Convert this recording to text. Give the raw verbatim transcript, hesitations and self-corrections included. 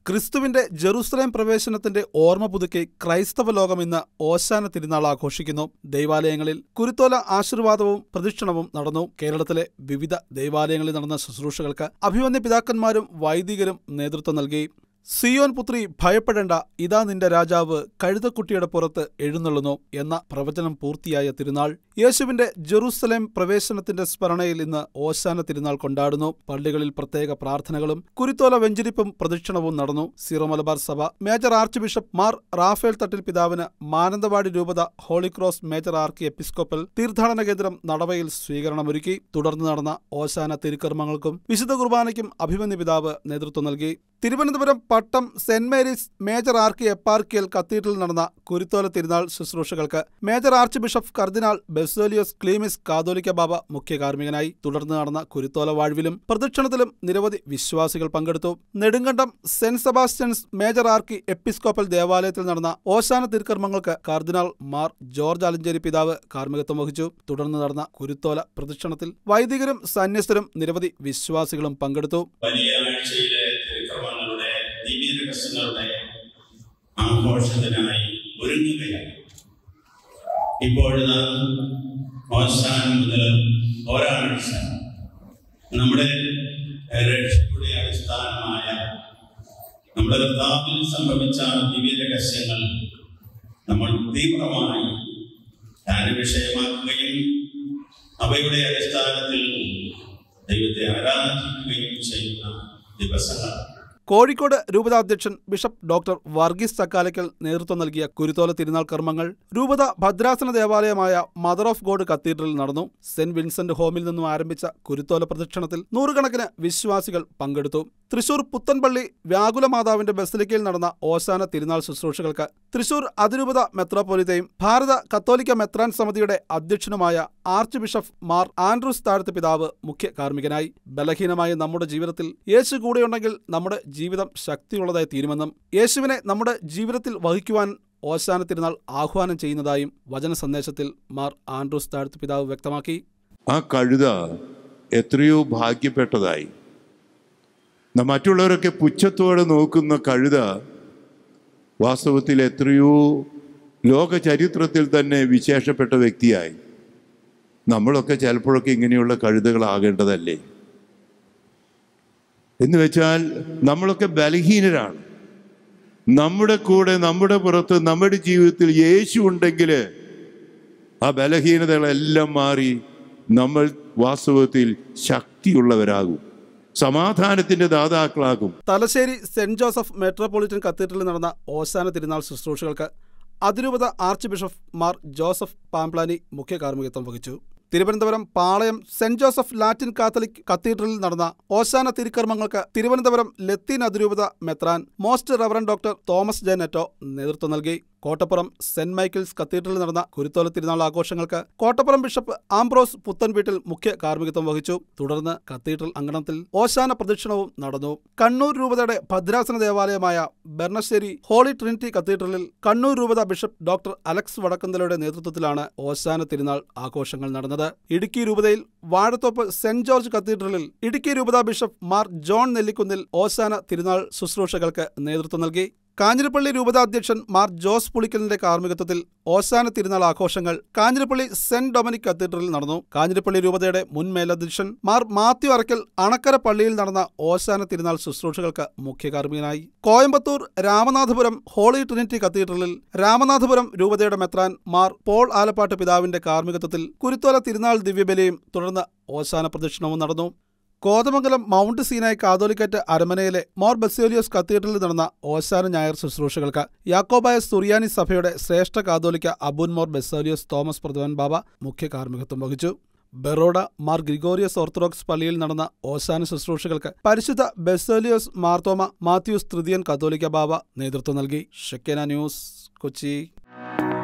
ക്രിസ്തുവിന്റെ ജെറുസലേം പ്രവേശനത്തിന്റെ ഓർമ്മ പുതുക്കി ക്രൈസ്തവ ലോകം ഇന്ന് ഓശാന തിരുനാൾ ആഘോഷിക്കുന്നു. ദൈവാലയങ്ങളിൽ കുരുത്തോല ആശീർവാദവും പ്രദക്ഷിണവും നടന്നു. കേരളത്തിലെ വിവിധ ദൈവാലയങ്ങളിൽ നടന്ന ശുശ്രൂഷകൾക്ക് അഭിമന്യ പിതാക്കന്മാരും വൈദികരും നേതൃത്വം നൽകി. സിയോൻ പുത്രി ഭയപ്പെടേണ്ട, ഇതാ നിന്റെ രാജാവ് കഴുതക്കുട്ടിയുടെ പുറത്ത് എഴുന്നള്ളുന്നു എന്ന പ്രവചനം പൂർത്തിയായ തിരുനാൾ. യേശുവിന്റെ ജെറുസലേം പ്രവേശനത്തിന്റെ സ്മരണയിൽ ഇന്ന് ഓശാന തിരുനാൾ കൊണ്ടാടുന്നു. പള്ളികളിൽ പ്രത്യേക പ്രാർത്ഥനകളും കുരുത്തോല വെഞ്ചരിപ്പും പ്രദക്ഷിണവും നടന്നു. സീറോ മലബാർ സഭ major archbishop Mar Raphael Thattil പിതാവിന് മാനന്തവാടി രൂപത Holy Cross major archiepiscopal തീർത്ഥാടന കേന്ദ്രം നടവയിൽ സ്വീകരണമൊരുക്കി. തുടർന്ന് നടന്ന ഓശാന തിരുക്കർമ്മങ്ങൾക്കും വിശുദ്ധ കുർബാനയ്ക്കും അഭിമന്യ പിതാവ് നേതൃത്വം നൽകി. Thiruvananthapuram Pattom Saint Mary's major archeparchial കത്തീഡ്രലിൽ നടന്ന കുരുത്തോല തിരുനാൾ ശുശ്രൂഷകൾക്ക് major archbishop cardinal Baselios Cleemis Catholicos Bava മുഖ്യ കാർമ്മികനായി. തുടർന്ന് നടന്ന കുരുത്തോല വാഴ്വിലും പ്രദക്ഷിണത്തിലും നിരവധി വിശ്വാസികൾ പങ്കെടുത്തു. Nedumkandam Saint Sebastian's major archiepiscopal ദേവാലയത്തിൽ നടന്ന ഓശാന തിരുക്കർമ്മങ്ങൾക്ക് കർദിനാൾ മാർ ജോർജ് ആലഞ്ചേരി പിതാവ് കാർമ്മികത്വം വഹിച്ചു. തുടർന്ന് നടന്ന കുരുത്തോല പ്രദക്ഷിണത്തിൽ വൈദികരും സന്യസ്തരും നിരവധി വിശ്വാസികളും പങ്കെടുത്തു. ആഘോഷത്തിനായി ഒരുങ്ങുകയാണ്. ഇപ്പോഴത്തെ ഓശാന മുതൽ ഒരാഴ്ച നമ്മുടെ രക്ഷയുടെ അടിസ്ഥാനമായ നമ്മുടെ കർത്താവിൽ സംഭവിച്ച ദിവ്യ രഹസ്യങ്ങൾ നമ്മൾ തീവ്രമായി ധ്യാനവിഷയമാക്കുകയും അവയുടെ അടിസ്ഥാനത്തിൽ ദൈവത്തെ ആരാധിക്കുകയും ചെയ്യുന്ന ദിവസങ്ങൾ. കോഴിക്കോട് രൂപതാധ്യക്ഷൻ ബിഷപ്പ് ഡോക്ടർ വർഗീസ് ചക്കാലയ്ക്കൽ നേതൃത്വം നൽകിയ കുരുത്തോല തിരുനാൾ കർമ്മങ്ങൾ രൂപത ഭദ്രാസന ദേവാലയമായ മദർ ഓഫ് ഗോഡ് കത്തീഡ്രലിൽ നടന്നു. സെന്റ് വിൻസെന്റ് ഹോമിൽ നിന്നും ആരംഭിച്ച കുരുത്തോല പ്രദക്ഷിണത്തിൽ നൂറുകണക്കിന് വിശ്വാസികൾ പങ്കെടുത്തു. തൃശൂർ പുത്തൻപള്ളി വ്യാകുലമാതാവിന്റെ ബസലിക്കയിൽ നടന്ന ഓശാന തിരുനാൾ ശുശ്രൂഷകൾക്ക് തൃശൂർ അതിരൂപത മെത്രാപ്പൊലീത്തയും ഭാരത കത്തോലിക്ക മെത്രാൻ സമിതിയുടെ അധ്യക്ഷനുമായ ആർച്ച് ബിഷപ്പ് മാർ ആൻഡ്രൂസ് താഴത്ത് പിതാവ് മുഖ്യ കാർമ്മികനായി. ബലഹീനമായ നമ്മുടെ ജീവിതത്തിൽ യേശു കൂടെയുണ്ടെങ്കിൽ നമ്മുടെ ജീവിതം ശക്തിയുള്ളതായി തീരുമെന്നും യേശുവിനെ നമ്മുടെ ജീവിതത്തിൽ വഹിക്കുവാൻ ഓശാന തിരുനാൾ ആഹ്വാനം ചെയ്യുന്നതായും വചന സന്ദേശത്തിൽ മാർ ആൻഡ്രൂസ് താഴത്ത് പിതാവ് വ്യക്തമാക്കി. ആ കഴുത എത്രയോ ഭാഗ്യപ്പെട്ടതായി. മറ്റുള്ളവരൊക്കെ പുച്ഛത്തോടെ നോക്കുന്ന കഴുത വാസ്തവത്തിൽ എത്രയോ ലോക ചരിത്രത്തിൽ തന്നെ വിശേഷപ്പെട്ട വ്യക്തിയായി. നമ്മളൊക്കെ ചിലപ്പോഴൊക്കെ ഇങ്ങനെയുള്ള കഴുതകളാകേണ്ടതല്ലേ? എന്ന് വെച്ചാൽ നമ്മളൊക്കെ ബലഹീനരാണ്. നമ്മുടെ കൂടെ നമ്മുടെ പുറത്ത് നമ്മുടെ ജീവിതത്തിൽ യേശു ഉണ്ടെങ്കിൽ ആ ബലഹീനതകളെല്ലാം മാറി നമ്മൾ വാസ്തവത്തിൽ ശക്തിയുള്ളവരാകും, സമാധാനത്തിന്റെ ദാതാക്കളാകും. തലശ്ശേരി സെന്റ് ജോസഫ് മെട്രോപൊളിറ്റൻ കത്തീഡ്രലിൽ നടന്ന ഓശാന തിരുനാൾ ശുശ്രൂഷകൾക്ക് അതിരൂപത archbishop Mar Joseph Pamplany മുഖ്യ കാർമ്മികത്വം വഹിച്ചു. Thiruvananthapuram Palayam Saint Joseph Latin Catholic കത്തീഡ്രലിൽ നടന്ന ഓശാന തിരുക്കർമ്മങ്ങൾക്ക് തിരുവനന്തപുരം ലത്തീൻ അതിരൂപത മെത്രാൻ most reverend doctor Thomas J Netto നേതൃത്വം നൽകി. കോട്ടപ്പുറം സെന്റ് മൈക്കിൾസ് കത്തീഡ്രലിൽ നടന്ന കുരുത്തോല തിരുനാൾ ആഘോഷങ്ങൾക്ക് കോട്ടപ്പുറം ബിഷപ്പ് ആംബ്രോസ് പുത്തൻവീട്ടിൽ മുഖ്യ കാർമ്മികത്വം വഹിച്ചു. തുടർന്ന് കത്തീഡ്രൽ അങ്കണത്തിൽ ഓശാന പ്രദക്ഷിണവും നടന്നു. കണ്ണൂർ രൂപതയുടെ ഭദ്രാസന ദേവാലയമായ ബെർണശ്ശേരി ഹോളി ട്രിനിറ്റി കത്തീഡ്രലിൽ കണ്ണൂർ രൂപത ബിഷപ്പ് ഡോക്ടർ അലക്സ് വടക്കന്തലയുടെ നേതൃത്വത്തിലാണ് ഓശാന തിരുനാൾ ആഘോഷങ്ങൾ നടന്നത്. ഇടുക്കി രൂപതയിൽ വാഴത്തോപ്പ് സെന്റ് ജോർജ് കത്തീഡ്രലിൽ ഇടുക്കി രൂപത ബിഷപ്പ് മാർ ജോൺ നെല്ലിക്കുന്നിൽ ഓശാന തിരുനാൾ ശുശ്രൂഷകൾക്ക് നേതൃത്വം നൽകി. കാഞ്ഞിരപ്പള്ളി രൂപതാധ്യക്ഷൻ മാർ ജോസ് പുളിക്കലിന്റെ കാർമ്മികത്വത്തിൽ ഓശാന തിരുനാൾ ആഘോഷങ്ങൾ കാഞ്ഞിരപ്പള്ളി സെന്റ് ഡൊമിനിക് കത്തീഡ്രലിൽ നടന്നു. കാഞ്ഞിരപ്പള്ളി രൂപതയുടെ മുൻ മേലധ്യക്ഷൻ മാർ മാത്യു അറക്കൽ അണക്കര പള്ളിയിൽ നടന്ന ഓശാന തിരുനാൾ ശുശ്രൂഷകൾക്ക് മുഖ്യ കാർമ്മികനായി. കോയമ്പത്തൂർ രാമനാഥപുരം ഹോളി ട്രിനിറ്റി കത്തീഡ്രലിൽ രാമനാഥപുരം രൂപതയുടെ മെത്രാൻ മാർ പോൾ ആലപ്പാട്ട് പിതാവിന്റെ കാർമ്മികത്വത്തിൽ കുരുത്തോല തിരുനാൾ ദിവ്യബലിയും തുടർന്ന് ഓശാന പ്രദക്ഷിണവും നടന്നു. കോതമംഗലം മൗണ്ട് സീനായ് കാതോലിക്കറ്റ് അരമനയിലെ മോർ ബസേലിയോസ് കത്തീഡ്രലിൽ നടന്ന ഓശാന ഞായർ ശുശ്രൂഷകൾക്ക് യാക്കോബായ സുറിയാനി സഭയുടെ ശ്രേഷ്ഠ കാതോലിക്ക അബൂൻ മോർ ബസേലിയോസ് തോമസ് പ്രഥമൻ ബാബ മുഖ്യ കാർമ്മികത്വം വഹിച്ചു. ബറോഡ മാർ ഗ്രിഗോറിയസ് ഓർത്തഡോക്സ് പള്ളിയിൽ നടന്ന ഓശാന ശുശ്രൂഷകൾക്ക് പരിശുദ്ധ ബസേലിയോസ് മാർത്തോമ മാത്യൂസ് തൃതീയൻ കാതോലിക്ക ബാബ നേതൃത്വം നൽകി. Shekinah news, Kochi.